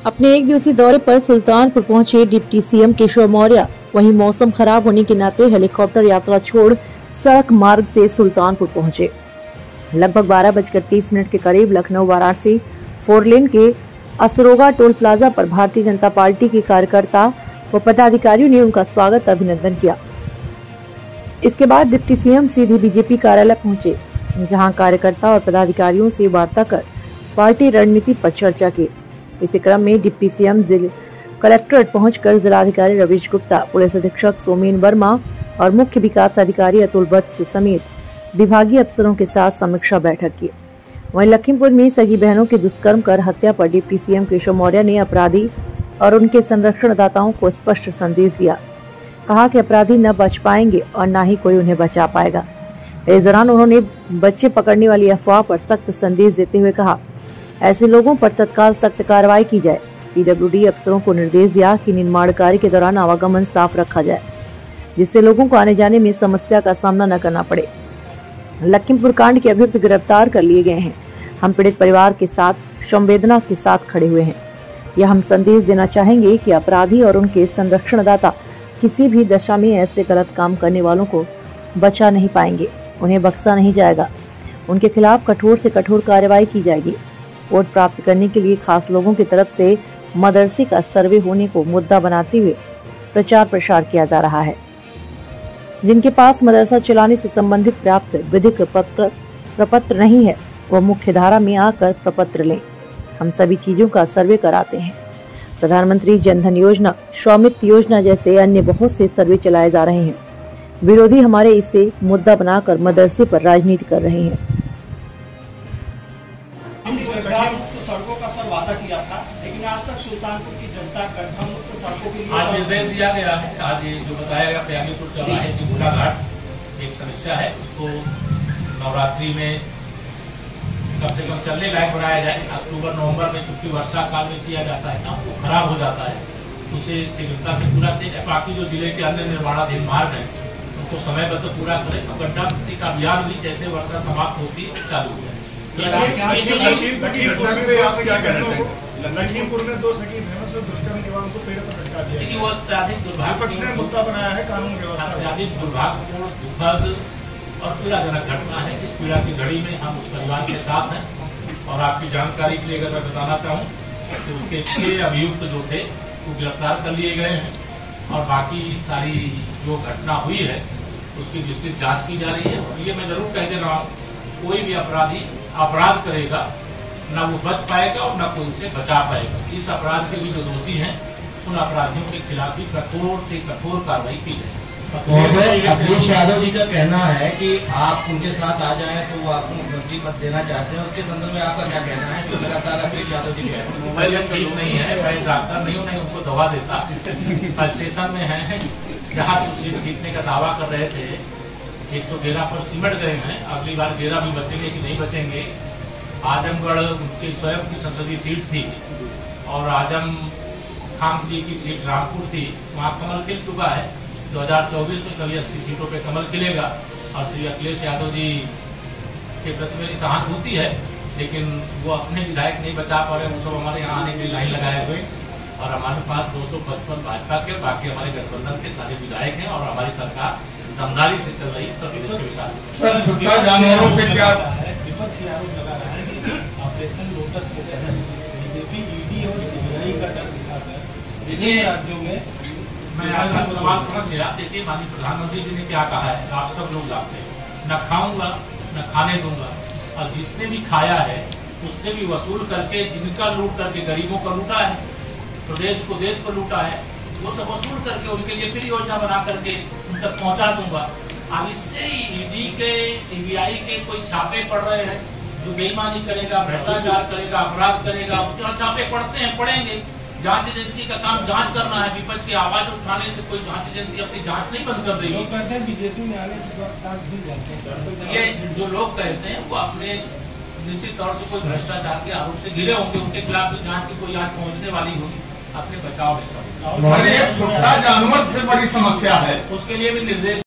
अपने एक दिवसीय दौरे पर सुल्तानपुर पहुंचे डिप्टी सीएम केशव मौर्य। वहीं मौसम खराब होने के नाते हेलीकॉप्टर यात्रा छोड़ सड़क मार्ग से सुल्तानपुर पहुंचे। लगभग 12:30 के करीब लखनऊ वाराणसी 4 लेन के असरोगा टोल प्लाजा पर भारतीय जनता पार्टी के कार्यकर्ता व पदाधिकारियों ने उनका स्वागत अभिनंदन किया। इसके बाद डिप्टी सीएम सीधे बीजेपी कार्यालय पहुंचे, जहां कार्यकर्ता और पदाधिकारियों से वार्ता कर पार्टी रणनीति पर चर्चा की। इसी क्रम में डिप्टी सीएम जिला कलेक्ट्रेट पहुंचकर जिलाधिकारी रवीश गुप्ता, पुलिस अधीक्षक सोमेन वर्मा और मुख्य विकास अधिकारी अतुल वत्स समेत विभागीय अफसरों के साथ समीक्षा बैठक की। वहीं लखीमपुर में सगी बहनों के दुष्कर्म कर हत्या पर डिप्टी सीएम केशव मौर्य ने अपराधी और उनके संरक्षणदाताओं को स्पष्ट संदेश दिया। कहा कि अपराधी न बच पाएंगे और न ही कोई उन्हें बचा पाएगा। इस दौरान उन्होंने बच्चे पकड़ने वाली अफवाह पर सख्त संदेश देते हुए कहा, ऐसे लोगों पर तत्काल सख्त कार्रवाई की जाए। पीडब्ल्यूडी अफसरों को निर्देश दिया कि निर्माण कार्य के दौरान आवागमन साफ रखा जाए, जिससे लोगों को आने जाने में समस्या का सामना न करना पड़े। लखीमपुर कांड के अभियुक्त गिरफ्तार कर लिए गए हैं। हम पीड़ित परिवार के साथ संवेदना के साथ खड़े हुए हैं। यह हम संदेश देना चाहेंगे कि अपराधी और उनके संरक्षणदाता किसी भी दशा में ऐसे गलत काम करने वालों को बचा नहीं पाएंगे, उन्हें बख्शा नहीं जाएगा। उनके खिलाफ कठोर से कठोर कार्रवाई की जाएगी। वोट प्राप्त करने के लिए खास लोगों की तरफ से मदरसे का सर्वे होने को मुद्दा बनाते हुए प्रचार प्रसार किया जा रहा है। जिनके पास मदरसा चलाने से संबंधित प्राप्त विधिक प्रपत्र नहीं है, वह मुख्य धारा में आकर प्रपत्र लें। हम सभी चीजों का सर्वे कराते हैं। प्रधानमंत्री जनधन योजना, स्वामित्व योजना जैसे अन्य बहुत से सर्वे चलाए जा रहे हैं। विरोधी हमारे इसे मुद्दा बनाकर मदरसे पर राजनीति कर रहे हैं। सड़कों का सर वादा किया था, लेकिन आज तक सुल्तानपुर की जनता गड्ढा मुक्त सड़कों के लिए आज निर्देश दिया गया है। आज ये जो बताया गया त्यागीपुर चौराहे से बूढ़ा घाट एक समस्या है, उसको नवरात्रि में कम से कम चलने लायक बनाया जाए। अक्टूबर नवंबर में चूंकि वर्षा काल में किया जाता है ना, वो खराब हो जाता है, उसे शीघ्रता से पूरा किया जाए। बाकी जो जिले के अन्य निर्माणाधीन मार्ग है उनको समयबद्ध पूरा करें। तो गड्ढा मुक्ति का अभियान भी जैसे वर्षा समाप्त होती है चालू हो जाए। लखीमपुर में 2 सगी बहनों से दुष्कर्म के बाद उनको पेड़ पर लटका दिया। लेकिन वो अत्यधिक विपक्ष ने मुद्दा बनाया है कानून व्यवस्था। अत्यधिक दुर्भाग्यपूर्ण, दुखद और पीड़ाजनक घटना है। इस पीड़ा की घड़ी में हम उस परिवार के साथ हैं। और आपकी जानकारी के लिए अगर मैं बताना चाहूँ तो उसके 6 अभियुक्त जो थे वो गिरफ्तार कर लिए गए हैं और बाकी सारी जो घटना हुई है उसकी विस्तृत जांच की जा रही है। और ये मैं जरूर कह दे रहा हूँ, कोई भी अपराधी अपराध करेगा न वो बच पाएगा और न कोई उसे बचा पाएगा। इस अपराध के भी जो दोषी हैं उन अपराधियों के खिलाफ भी कठोर से कठोर कार्रवाई की जाए। अखिलेश यादव जी का कहना है कि आप उनके साथ आ जाएं तो वो आपको मुख्यमंत्री पद देना चाहते हैं। उसके संदर्भ में आपका क्या कहना है? जो लगातार अखिलेश यादव जी कह रहे हैं मोबाइल ठीक नहीं है, मैं डॉक्टर नहीं हूँ, नहीं उनको दवा देता। स्टेशन में है जहाँ सीट जीतने का दावा कर रहे थे, एक तो गेरा पर सिमट गए हैं। अगली बार गेरा भी बचेंगे कि नहीं बचेंगे। आजमगढ़ उनकी स्वयं की संसदीय सीट थी और आजम खान जी की सीट रामपुर थी, वहाँ कमल खिल चुका है। 2024 में सभी 80 सीटों पे कमल खिलेगा। और श्री अखिलेश यादव जी के प्रति मेरी सहानुभूति है, लेकिन वो अपने विधायक नहीं बचा पा रहे। वो सब हमारे यहाँ आने के लिए लाइन लगाए हुए और हमारे पास 255 भाजपा के, बाकी हमारे गठबंधन के सारे विधायक हैं और हमारी सरकार दमदारी से चल रही है। जानवरों पे क्या विपक्ष आरोप लगा रहा है कि ऑपरेशन लोटस के तहत बीजेपी ईडी और सीबीआई का डर दिखाकर विभिन्न राज्यों में मैं आपका सवाल समझ गया। देखिए, माननीय प्रधानमंत्री जी ने क्या कहा है, आप सब लोग जानते हैं, न खाऊंगा न खाने दूंगा। और जिसने भी खाया है उससे भी वसूल करके, जिनका लूट करके गरीबों का लूटा है, प्रदेश को देश को लूटा है, वो सब वसूल करके उनके लिए फिर योजना बना करके उन तक पहुंचा दूंगा। अब इससे ईडी के, सीबीआई के कोई छापे पड़ रहे हैं, जो बेईमानी करेगा, भ्रष्टाचार करेगा, अपराध करेगा, उसके छापे पड़ते हैं, पड़ेंगे। जांच एजेंसी का काम जांच करना है। विपक्ष की आवाज उठाने से कोई जांच एजेंसी अपनी जांच नहीं बंद कर देगी। बीजेपी में आने से ये जो लोग कहते हैं वो अपने निश्चित तौर से कोई भ्रष्टाचार के आरोप से घिरे होंगे, उनके खिलाफ भी जांच की कोई आज पहुंचने वाली होगी। अपने बचाव में सब जानवर से बड़ी समस्या है, उसके लिए भी निर्देश